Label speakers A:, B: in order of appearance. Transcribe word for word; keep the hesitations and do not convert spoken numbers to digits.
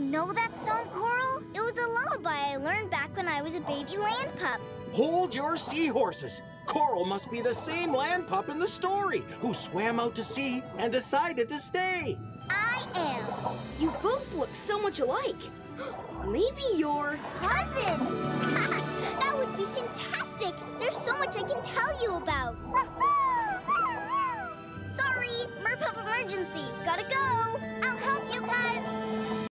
A: know that song, Coral? It was a lullaby I learned back when I was a baby land pup.
B: Hold your seahorses! Coral must be the same land pup in the story who swam out to sea and decided to stay.
A: I am.
C: You both look so much alike. Maybe you're...
A: cousins! That would be fantastic! There's so much I can tell you about. Sorry, Merpup emergency. Gotta go. I'll help you guys.